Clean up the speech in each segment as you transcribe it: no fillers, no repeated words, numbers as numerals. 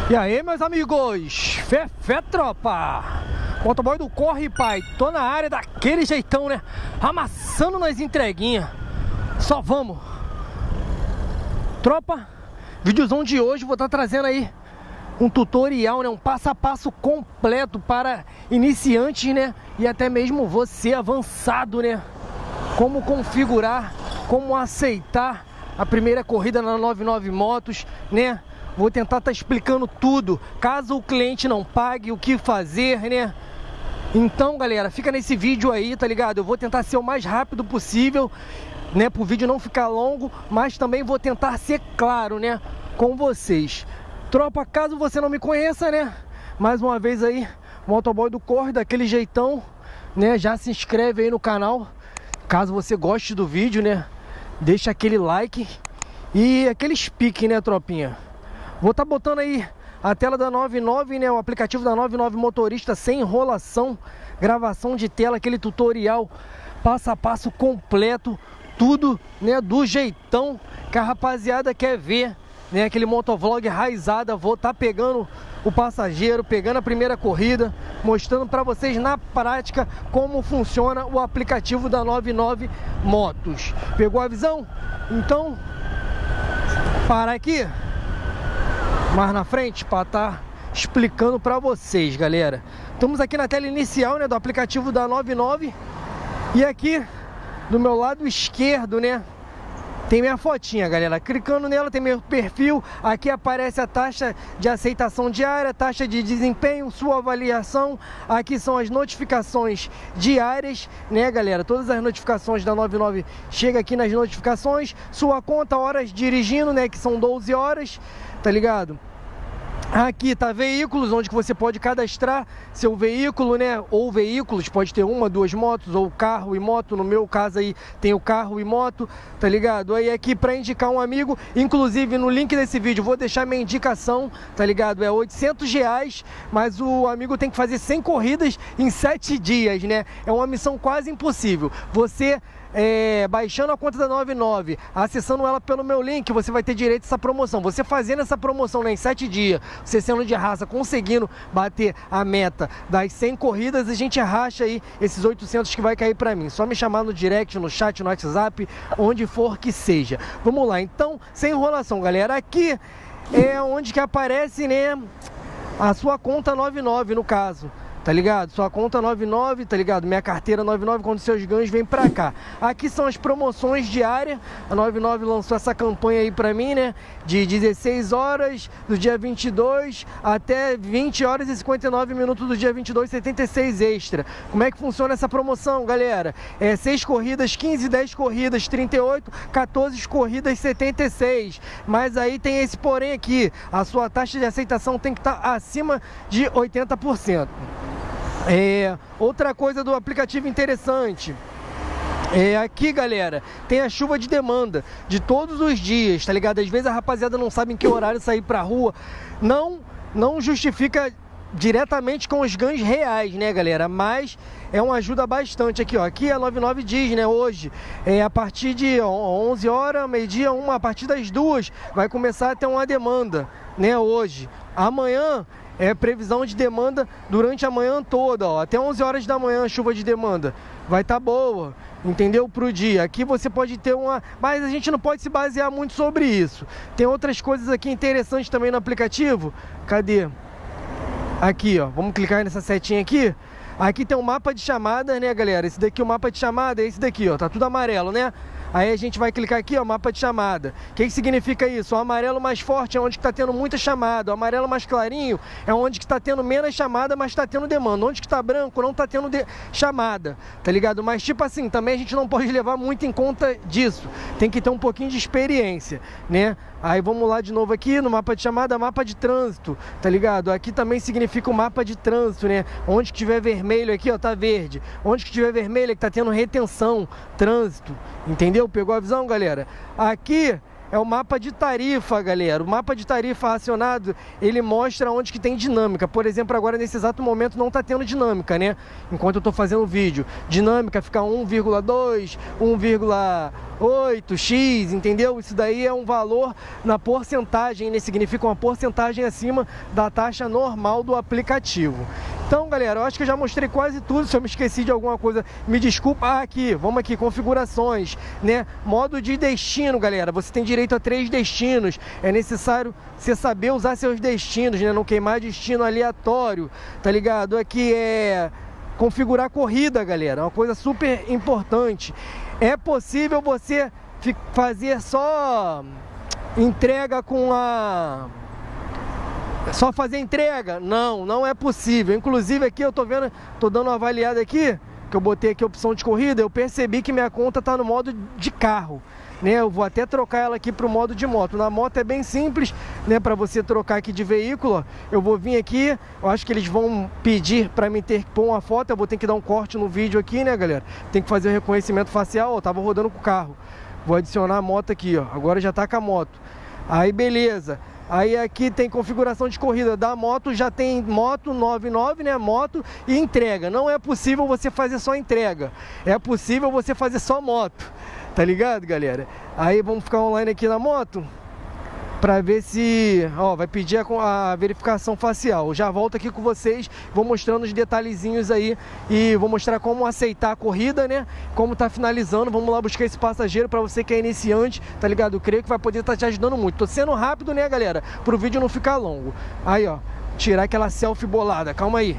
E aí, meus amigos, fé, tropa. Motoboy do Corre, pai. Tô na área daquele jeitão, né? Amassando nas entreguinhas. Só vamos. Tropa, videozão de hoje vou estar trazendo aí um tutorial, né? Um passo a passo completo para iniciantes, né? E até mesmo você avançado, né? Como configurar, como aceitar a primeira corrida na 99 Motos, né? Vou tentar estar explicando tudo, caso o cliente não pague, o que fazer, né? Então, galera, fica nesse vídeo aí, tá ligado? Eu vou tentar ser o mais rápido possível, né? Pro vídeo não ficar longo, mas também vou tentar ser claro, né? Com vocês. Tropa, caso você não me conheça, né? Mais uma vez aí, Motoboy do Corre, daquele jeitão, né? Já se inscreve aí no canal, caso você goste do vídeo, né? Deixa aquele like e aquele pique, né, tropinha? Vou estar botando aí a tela da 99, né? O aplicativo da 99 Motorista sem enrolação, gravação de tela, aquele tutorial passo a passo completo, tudo, né? Do jeitão que a rapaziada quer ver, né? Aquele motovlog raizada. Vou estar pegando o passageiro, pegando a primeira corrida, mostrando para vocês na prática como funciona o aplicativo da 99 Motos. Pegou a visão? Então, para aqui mais na frente para estar explicando para vocês, galera. Estamos aqui na tela inicial, né, do aplicativo da 99. E aqui do meu lado esquerdo, né, tem minha fotinha, galera. Clicando nela tem meu perfil. Aqui aparece a taxa de aceitação diária, taxa de desempenho, sua avaliação. Aqui são as notificações diárias, né, galera? Todas as notificações da 99 chegam aqui nas notificações. Sua conta, horas dirigindo, né, que são 12 horas, tá ligado? Aqui tá veículos, onde que você pode cadastrar seu veículo, né? Ou veículos, pode ter uma, duas motos, ou carro e moto. No meu caso aí tem o carro e moto, tá ligado? Aí aqui para indicar um amigo, inclusive no link desse vídeo vou deixar minha indicação, tá ligado? É R$800, mas o amigo tem que fazer 100 corridas em 7 dias, né? É uma missão quase impossível. Você baixando a conta da 99, acessando ela pelo meu link, você vai ter direito a essa promoção. Você fazendo essa promoção, né, em 7 dias, você sendo de raça, conseguindo bater a meta das 100 corridas, a gente racha aí esses 800 que vai cair pra mim. Só me chamar no direct, no chat, no WhatsApp, onde for que seja. Vamos lá, então, sem enrolação, galera. Aqui é onde que aparece, né, a sua conta 99, no caso. Tá ligado? Sua conta 99, tá ligado? Minha carteira 99, quando seus ganhos vêm pra cá. Aqui são as promoções diárias. A 99 lançou essa campanha aí pra mim, né? De 16 horas do dia 22 até 20 horas e 59 minutos do dia 22, 76 extra. Como é que funciona essa promoção, galera? 6 corridas, 15, 10 corridas, 38, 14 corridas, 76. Mas aí tem esse porém aqui. A sua taxa de aceitação tem que estar acima de 80%. Outra coisa do aplicativo interessante aqui, galera, tem a chuva de demanda de todos os dias, tá ligado? Às vezes a rapaziada não sabe em que horário sair pra rua. Não justifica diretamente com os ganhos reais, né, galera? Mas ajuda bastante aqui, ó. Aqui a 99 diz, né, hoje a partir de 11 horas, meio-dia, a partir das 2 vai começar a ter uma demanda, né, hoje. Amanhã previsão de demanda durante a manhã toda, ó, até 11 horas da manhã, chuva de demanda vai estar boa, entendeu? Pro dia. Aqui você pode ter mas a gente não pode se basear muito sobre isso. Tem outras coisas aqui interessantes também no aplicativo. Cadê? Aqui, ó, vamos clicar nessa setinha aqui. Aqui tem um mapa de chamada, né, galera? Esse daqui, o mapa de chamada é esse daqui, ó, tá tudo amarelo, né? Aí a gente vai clicar aqui, ó, mapa de chamada. O que significa isso? O amarelo mais forte é onde está tendo muita chamada. O amarelo mais clarinho é onde está tendo menos chamada, mas está tendo demanda. Onde que está branco não está tendo chamada, tá ligado? Mas tipo assim, também a gente não pode levar muito em conta disso. Tem que ter um pouquinho de experiência, né? Aí vamos lá de novo aqui no mapa de chamada, mapa de trânsito, tá ligado? Aqui também significa o mapa de trânsito, né? Onde que tiver vermelho aqui, ó, tá verde. Onde que tiver vermelho é que tá tendo retenção, trânsito, entendeu? Pegou a visão, galera? Aqui é o mapa de tarifa, galera. O mapa de tarifa acionado, ele mostra onde que tem dinâmica. Por exemplo, agora nesse exato momento não tá tendo dinâmica, né? Enquanto eu tô fazendo o vídeo. Dinâmica fica 1,2, 8x, entendeu? Isso daí é um valor na porcentagem, né? Significa uma porcentagem acima da taxa normal do aplicativo. Então, galera, eu acho que eu já mostrei quase tudo. Se eu me esqueci de alguma coisa, me desculpa. Aqui, vamos aqui, configurações, né? Modo de destino, galera. Você tem direito a 3 destinos. É necessário você saber usar seus destinos, né? Não queimar destino aleatório, tá ligado? Aqui é configurar corrida, galera. Uma coisa super importante. É possível você fazer só entrega com a... Só fazer entrega? Não, não é possível. Inclusive aqui eu tô vendo, tô dando uma avaliada aqui, que eu botei aqui a opção de corrida, eu percebi que minha conta tá no modo de carro, né? Eu vou até trocar ela aqui pro modo de moto. Na moto é bem simples, né? Para você trocar aqui de veículo, ó. Eu vou vir aqui, eu acho que eles vão pedir para mim ter que pôr uma foto, eu vou ter que dar um corte no vídeo aqui, né, galera? Tem que fazer o reconhecimento facial, ó, tava rodando com o carro. Vou adicionar a moto aqui, ó. Agora já tá com a moto. Aí beleza. Aí aqui tem configuração de corrida da moto, já tem moto 99, né, moto e entrega. Não é possível você fazer só entrega, é possível você fazer só moto, tá ligado, galera? Aí vamos ficar online aqui na moto, pra ver se, ó, vai pedir a verificação facial. Eu já volto aqui com vocês, vou mostrando os detalhezinhos aí e vou mostrar como aceitar a corrida, né? Como tá finalizando. Vamos lá buscar esse passageiro pra você que é iniciante, tá ligado? Eu creio que vai poder estar te ajudando muito. Tô sendo rápido, né, galera? Pro vídeo não ficar longo. Aí, ó, tirar aquela selfie bolada. Calma aí.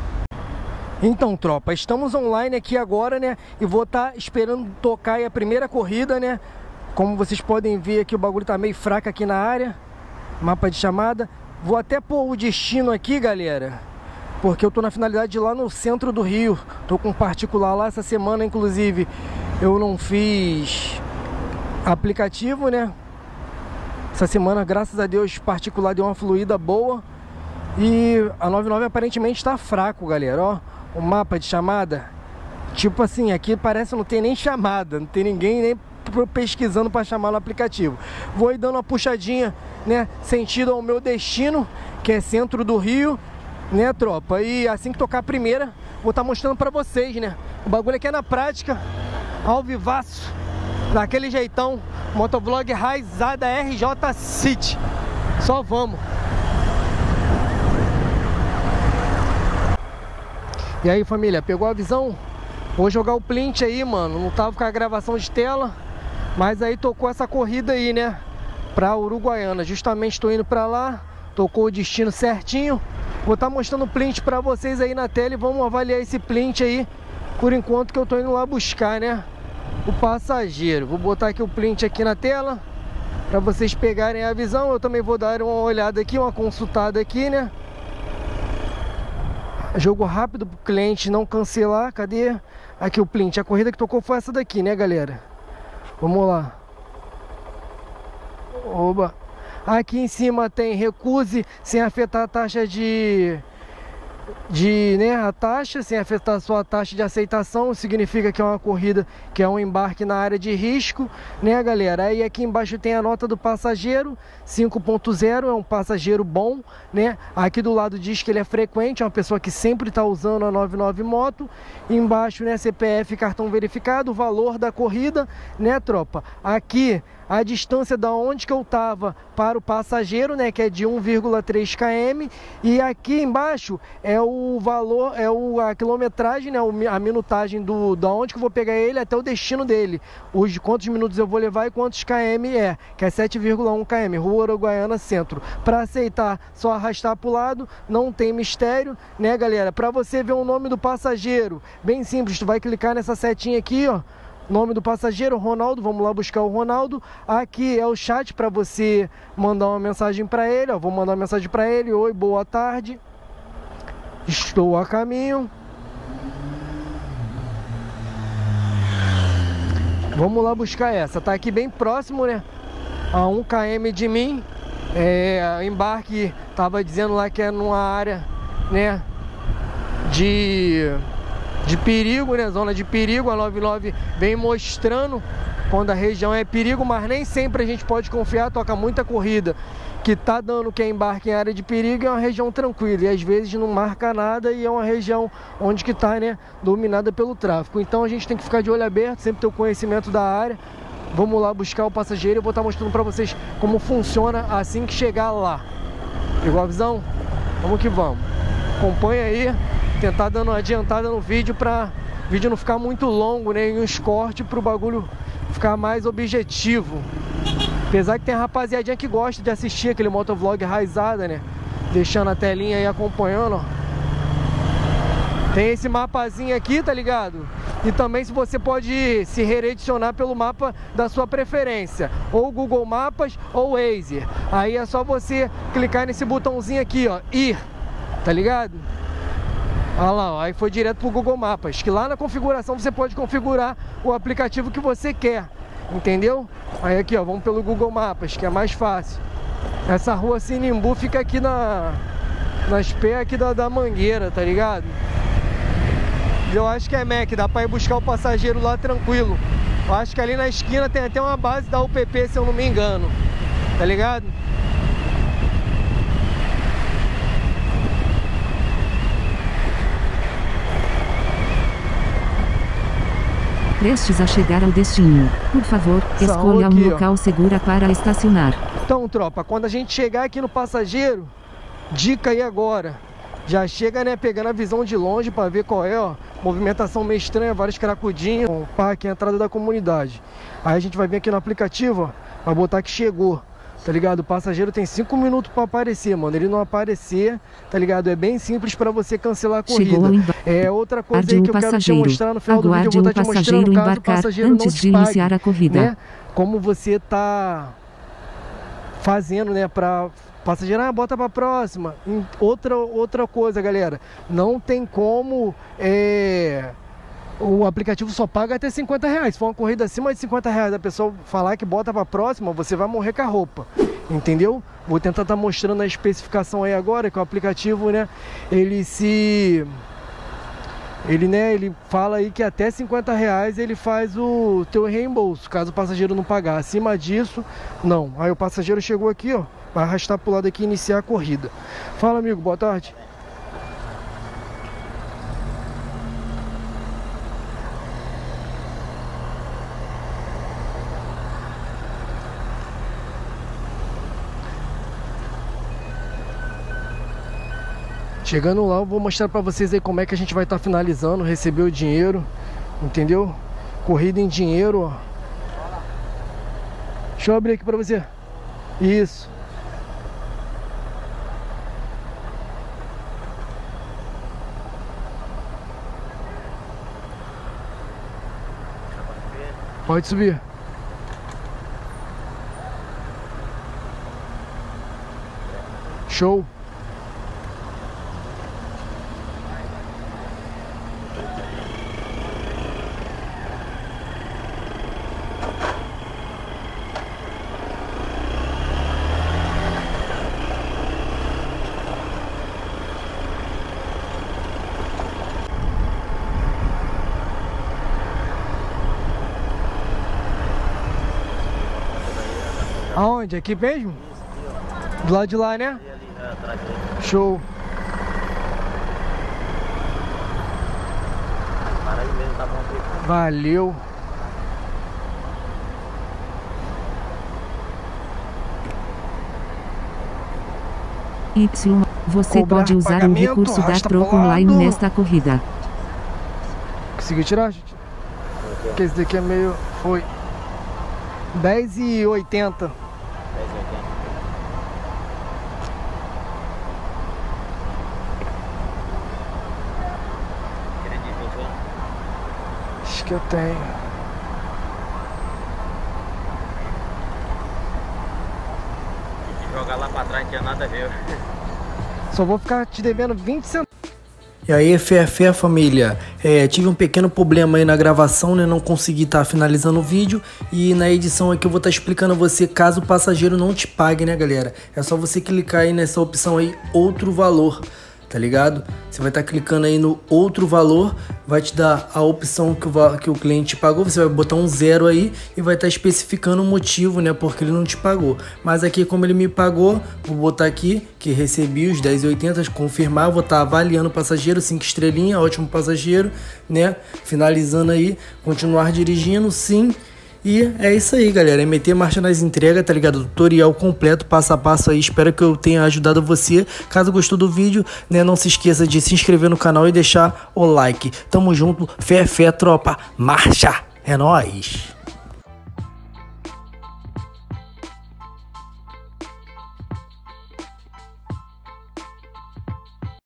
Então, tropa, estamos online aqui agora, né? E vou estar esperando tocar aí a primeira corrida, né? Como vocês podem ver aqui, o bagulho tá meio fraco aqui na área. Mapa de chamada. Vou até pôr o destino aqui, galera, porque eu tô na finalidade lá no centro do Rio. Tô com um particular lá essa semana, inclusive. Eu não fiz aplicativo, né? Essa semana, graças a Deus, particular deu uma fluida boa. E a 99 aparentemente tá fraco, galera, ó. O mapa de chamada, tipo assim, aqui parece que não tem nem chamada. Não tem ninguém nem pesquisando para chamar no aplicativo. Vou aí dando uma puxadinha, né, sentido ao meu destino, que é centro do Rio, né, tropa? E assim que tocar a primeira, vou estar mostrando para vocês, né? O bagulho aqui é na prática, ao vivaço, daquele jeitão, motovlog raizada RJ City. Só vamos. E aí, família, pegou a visão? Vou jogar o print aí, mano. Não tava com a gravação de tela, mas aí tocou essa corrida aí, né, pra Uruguaiana. Justamente tô indo pra lá, tocou o destino certinho. Vou estar mostrando o print pra vocês aí na tela e vamos avaliar esse print aí, por enquanto que eu tô indo lá buscar, né, o passageiro. Vou botar aqui o print aqui na tela, pra vocês pegarem a visão. Eu também vou dar uma olhada aqui, uma consultada aqui, né. Jogo rápido pro cliente não cancelar. Cadê? Aqui o print. A corrida que tocou foi essa daqui, né, galera? Vamos lá. Oba. Aqui em cima tem recuse sem afetar a taxa né, a taxa, sem afetar a sua taxa de aceitação. Significa que é uma corrida, que é um embarque na área de risco, né, galera? Aí aqui embaixo tem a nota do passageiro 5.0, é um passageiro bom, né? Aqui do lado diz que ele é frequente, é uma pessoa que sempre está usando a 99 moto. Embaixo, né, CPF, cartão verificado, o valor da corrida, né, tropa? Aqui a distância da onde que eu tava para o passageiro, né, que é de 1,3 km, e aqui embaixo é o valor, é a quilometragem, né, a minutagem da onde que eu vou pegar ele até o destino dele, os quantos minutos eu vou levar e quantos km é, que é 7,1 km, Rua Uruguaiana Centro. Para aceitar, só arrastar para o lado, não tem mistério, né, galera? Para você ver o nome do passageiro, bem simples, tu vai clicar nessa setinha aqui, ó. Nome do passageiro, Ronaldo. Vamos lá buscar o Ronaldo. Aqui é o chat para você mandar uma mensagem para ele, ó. Vou mandar uma mensagem para ele. Oi, boa tarde. Estou a caminho. Vamos lá buscar essa. Tá aqui bem próximo, né? A 1 km de mim. O embarque tava dizendo lá que é numa área, né, de perigo, né? Zona de perigo. A 99 vem mostrando quando a região é perigo, mas nem sempre a gente pode confiar. Toca muita corrida que tá dando que é embarque em área de perigo, é uma região tranquila e às vezes não marca nada e é uma região onde que tá, né, dominada pelo tráfico. Então a gente tem que ficar de olho aberto, sempre ter o conhecimento da área vamos lá buscar o passageiro e eu vou estar mostrando para vocês como funciona assim que chegar lá. Pegou a visão? Vamos que vamos. Acompanha aí, tentar dando uma adiantada no vídeo para o vídeo não ficar muito longo, né? E uns cortes para o bagulho ficar mais objetivo. Apesar que tem rapaziadinha que gosta de assistir aquele motovlog raizada, né? Deixando a telinha aí acompanhando, ó. Tem esse mapazinho aqui, tá ligado? E também se você pode se redirecionar pelo mapa da sua preferência, ou Google Mapas ou Waze. Aí é só você clicar nesse botãozinho aqui, ó, ir, tá ligado? Olha lá, ó, aí foi direto pro Google Mapas, que lá na configuração você pode configurar o aplicativo que você quer, entendeu? Aí aqui, ó, vamos pelo Google Mapas, que é mais fácil. Essa rua Sinimbu fica aqui nas pés aqui da Mangueira, tá ligado? Eu acho que é Mac, dá pra ir buscar o passageiro lá tranquilo. Eu acho que ali na esquina tem até uma base da UPP, se eu não me engano. Tá ligado? Prestes a chegar ao destino. Por favor, escolha um local seguro para estacionar. Então, tropa, quando a gente chegar aqui no passageiro, dica aí agora. Já chega, né, pegando a visão de longe para ver qual é, ó. Movimentação meio estranha, vários cracudinhos. Pá, aqui é a entrada da comunidade. Aí a gente vai vir aqui no aplicativo, ó, vai botar que chegou, tá ligado? O passageiro tem 5 minutos para aparecer, mano. Ele não aparecer, tá ligado? É bem simples para você cancelar a corrida. É outra coisa aí que eu quero te mostrar no final do vídeo. Eu vou estar te mostrando caso o passageiro não te pague, iniciar a corrida, né? Como você tá fazendo, né, para passageiro, bota pra próxima. Outra coisa, galera, não tem como o aplicativo só paga até 50 reais. Se for uma corrida acima de 50 reais, a pessoa falar que bota pra próxima, você vai morrer com a roupa, entendeu? Vou tentar estar mostrando a especificação aí agora, que o aplicativo, né, ele fala aí que até 50 reais ele faz o teu reembolso, caso o passageiro não pagar. Acima disso, não. Aí o passageiro chegou aqui, ó, vai arrastar pro lado aqui e iniciar a corrida. Fala, amigo, boa tarde. Chegando lá, eu vou mostrar pra vocês aí como é que a gente vai estar finalizando, receber o dinheiro, entendeu? Corrida em dinheiro, ó. Deixa eu abrir aqui pra você. Isso. Pode subir. Show. Aonde? Aqui mesmo? Do lado de lá, né? Show. Valeu. Você pode usar o recurso da troca online nesta corrida. Conseguiu tirar, gente? Porque esse daqui é meio... Foi 10,80. Acho que eu tenho. Jogar lá pra trás não tinha nada a ver. Só vou ficar te devendo 20 centavos. E aí, fé, família, tive um pequeno problema aí na gravação, né, não consegui estar finalizando o vídeo, e na edição aqui eu vou estar explicando a você caso o passageiro não te pague, né, galera. É só você clicar aí nessa opção aí, outro valor, tá ligado? Você vai estar clicando aí no outro valor, vai te dar a opção que o cliente pagou, você vai botar um 0 aí e vai estar especificando o motivo, né, porque ele não te pagou. Mas aqui, como ele me pagou, vou botar aqui que recebi os 10,80, confirmar, vou estar avaliando o passageiro, 5 estrelinhas, ótimo passageiro, né, finalizando aí, continuar dirigindo, sim. E é isso aí, galera, é meter marcha nas entregas, tá ligado? Tutorial completo, passo a passo aí, espero que eu tenha ajudado você. Caso gostou do vídeo, né, não se esqueça de se inscrever no canal e deixar o like. Tamo junto, fé, tropa, marcha, é nóis!